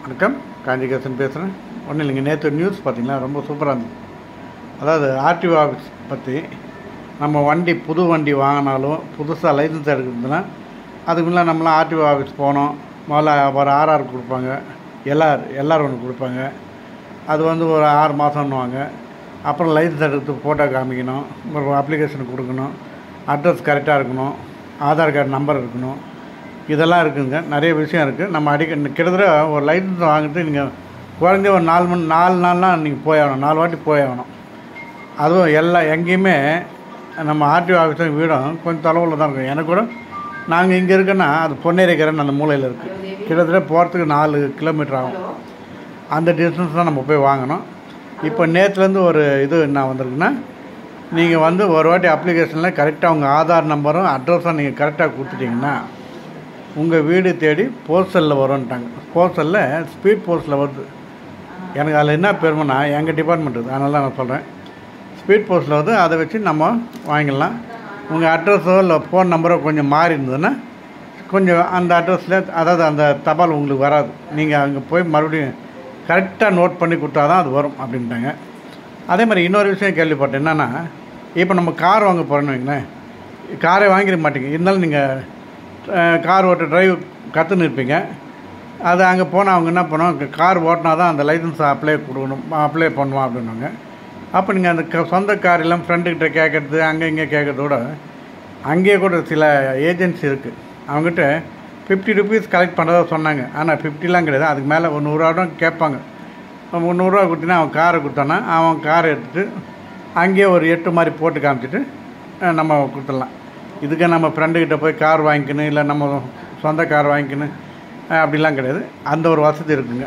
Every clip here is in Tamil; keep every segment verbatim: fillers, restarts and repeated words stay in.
வணக்கம், காஞ்சிகேசன் பேசுகிறேன். ஒன்றும் இல்லைங்க, நேற்று நியூஸ் பார்த்திங்களா, ரொம்ப சூப்பராக இருந்தது. அதாவது ஆர்டிஓ ஆஃபீஸ் பற்றி நம்ம வண்டி புது வண்டி வாங்கினாலும் புதுசாக லைசன்ஸ் எடுக்கிறதுனா அதுக்கு முன்னே நம்மளாம் ஆர்டிஓ ஆஃபீஸ் போனோம். முதல்ல ஒரு ஆர்ஆர் கொடுப்பாங்க, எல்ஆர் எல்ஆர் ஒன்று கொடுப்பாங்க. அது வந்து ஒரு ஆறு மாதம்னுவாங்க. அப்புறம் லைசன்ஸ் எடுத்து ஃபோட்டோ காமிக்கணும், ஒரு அப்ளிகேஷன் கொடுக்கணும், அட்ரஸ் கரெக்டாக இருக்கணும், ஆதார் கார்டு நம்பர் இருக்கணும், இதெல்லாம் இருக்குதுங்க. நிறைய விஷயம் இருக்குது. நம்ம அடிக்க கிட்டத்தட்ட ஒரு லைசன்ஸ் வாங்கிட்டு நீங்கள் குறைஞ்ச ஒரு நாலு மணி நாலு நாள்லாம் நீங்கள் போய் ஆகணும், நாலு வாட்டி போய் ஆகணும். அதுவும் எல்லா எங்கேயுமே நம்ம ஆர்டிஓ ஆஃபீஸும் வீடும் கொஞ்சம் தொலைவில் தான் இருக்கும். எனக்கு கூட நாங்கள் இங்கே இருக்கோன்னா அது பொன்னேரிக்கரைன்னு அந்த மூலையில் இருக்குது. கிட்டத்தட்ட போகிறதுக்கு நாலு கிலோமீட்டர் ஆகும். அந்த டிஸ்டன்ஸ் தான் நம்ம போய் வாங்கணும். இப்போ நேற்றுலேருந்து ஒரு இது என்ன வந்திருக்குன்னா, நீங்கள் வந்து ஒரு வாட்டி அப்ளிகேஷனில் கரெக்டாக உங்கள் ஆதார் நம்பரும் அட்ரஸும் நீங்கள் கரெக்டாக கொடுத்துட்டிங்கன்னா உங்கள் வீடு தேடி போஸ்டலில் வரும்ன்ட்டாங்க. போஸ்டலில் ஸ்பீட் போஸ்ட்டில் வருது. எனக்கு அதில் என்ன பெருமைன்னா, எங்கள் டிபார்ட்மெண்ட் இருக்குது, அதனால தான் நான் சொல்கிறேன். ஸ்பீட் போஸ்ட்டில் வந்து அதை வச்சு நம்ம வாங்கிடலாம். உங்கள் அட்ரஸோ இல்லை ஃபோன் நம்பரோ கொஞ்சம் மாறி இருந்ததுன்னா கொஞ்சம் அந்த அட்ரஸில், அதாவது அந்த தபால் உங்களுக்கு வராது. நீங்கள் அங்கே போய் மறுபடியும் கரெக்டாக நோட் பண்ணி கொடுத்தா தான் அது வரும் அப்படின்ட்டாங்க. அதே மாதிரி இன்னொரு விஷயம் கேள்விப்பட்டேன். என்னென்னா, இப்போ நம்ம கார் வாங்க போகிறோன்னு வைங்களேன், காரே வாங்கிட மாட்டீங்க. இருந்தாலும் நீங்கள் கார் ஓட்ட டிரைவ் கற்றுன்னு இருப்பீங்க. அது அங்கே போனால் அவங்க என்ன பண்ணுவாங்க, கார் ஓட்டினா தான் அந்த லைசன்ஸ் அப்ளை கொடுக்கணும், அப்ளை பண்ணுவோம் அப்படின்வாங்க. அப்போ நீங்கள் அந்த க சொந்த கார் எல்லாம் ஃப்ரெண்டுக்கிட்ட கேட்குறது, அங்கே இங்கே கேட்குறதோட அங்கேயே கூட சில ஏஜென்சி இருக்குது. அவங்ககிட்ட ஃபிஃப்டி ருபீஸ் கலெக்ட் பண்ணுறதா சொன்னாங்க. ஆனால் ஃபிஃப்டிலாம் கிடையாது, அதுக்கு மேலே ஒரு நூறுரூவா கேட்பாங்க. முந்நூறுரூவா கொடுத்தீங்கன்னா அவன் காரை கொடுத்தானா அவன் காரை எடுத்துகிட்டு அங்கேயே ஒரு எட்டு மாதிரி போட்டு காமிச்சிட்டு நம்ம கொடுத்துடலாம். இதுக்கு நம்ம ஃப்ரெண்டுக்கிட்ட போய் கார் வாங்கிக்கணும், இல்லை நம்ம சொந்த கார் வாங்கிக்கணும் அப்படிலாம் கிடையாது. அந்த ஒரு வசதி இருக்குங்க.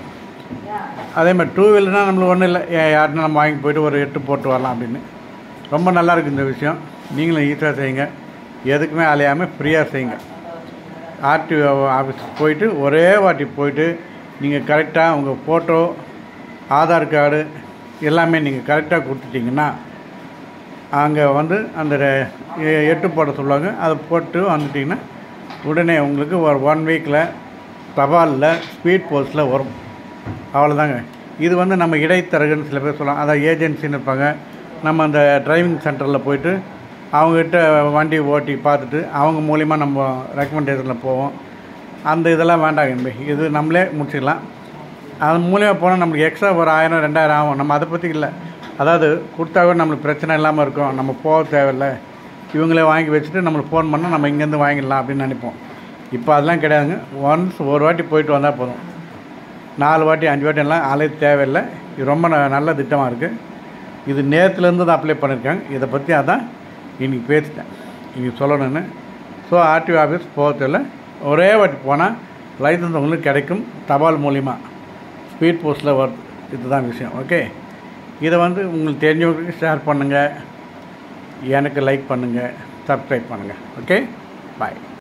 அதே மாதிரி டூ வீலர்னால் நம்மளுக்கு ஒன்றும் இல்லை, யாருன்னா நம்ம வாங்கி போய்ட்டு ஒரு எட்டு போட்டு வரலாம் அப்படின்னு. ரொம்ப நல்லா இருக்குது இந்த விஷயம். நீங்களும் ஈஸியாக செய்யுங்க, எதுக்குமே அலையாமல் ஃப்ரீயாக செய்யுங்க. ஆர்டிஓ ஆஃபீஸுக்கு போயிட்டு ஒரே வாட்டி போயிட்டு நீங்கள் கரெக்டாக உங்கள் ஃபோட்டோ, ஆதார் கார்டு எல்லாமே நீங்கள் கரெக்டாக கொடுத்துட்டிங்கன்னா அங்கே வந்து அந்த எட்டு போட சொல்லுவாங்க. அதை போட்டு வந்துட்டிங்கன்னா உடனே உங்களுக்கு ஒரு ஒன் வீக்கில் தபாலில் ஸ்பீட் போஸ்ட்டில் வரும். அவ்வளோதாங்க. இது வந்து நம்ம இடைத்தரகன்னு சில பேர் சொல்லலாம், அதான் ஏஜென்சின்னு இருப்பாங்க. நம்ம அந்த டிரைவிங் சென்டரில் போயிட்டு அவங்ககிட்ட வண்டி ஓட்டி பார்த்துட்டு அவங்க மூலிமா நம்ம ரெக்கமெண்டேஷனில் போவோம். அந்த இதெல்லாம் வேண்டாங்க, இது நம்மளே முடிச்சிக்கலாம். அது மூலிமா போனால் நம்மளுக்கு எக்ஸ்ட்ரா ஒரு ஆயிரம் ரெண்டாயிரம் ஆகும். நம்ம அதை பற்றி இல்லை. அதாவது கொடுத்தாவே நம்மளுக்கு பிரச்சனை இல்லாமல் இருக்கும், நம்ம போக தேவையில்லை, இவங்களே வாங்கி வச்சுட்டு நம்மளுக்கு ஃபோன் பண்ணால் நம்ம இங்கேருந்து வாங்கிடலாம் அப்படின்னு நினைப்போம். இப்போ அதெல்லாம் கிடையாதுங்க. ஒன்ஸ் ஒரு வாட்டி போயிட்டு வந்தால் போதும். நாலு வாட்டி அஞ்சு வாட்டி எல்லாம் அலைய தேவையில்லை. இது ரொம்ப நல்ல திட்டமாக இருக்குது. இது நேரத்துலேருந்து தான் அப்ளை பண்ணியிருக்காங்க. இதை பற்றி அதான் இன்றைக்கி பேசிட்டேன், இன்றைக்கி சொல்லணுன்னு. ஸோ ஆர்டிஓ ஆஃபீஸ் போகிறதில்ல, ஒரே வாட்டி போனால் லைசன்ஸ் உங்களுக்கு கிடைக்கும். தபால் மூலிமா ஸ்பீட் போஸ்ட்டில் வருது. இதுதான் விஷயம். ஓகே, இதை வந்து உங்களுக்கு தெரிஞ்சவங்களுக்கு ஷேர் பண்ணுங்கள், எனக்கு லைக் பண்ணுங்கள், சப்ஸ்கிரைப் பண்ணுங்கள். ஓகே, பாய்.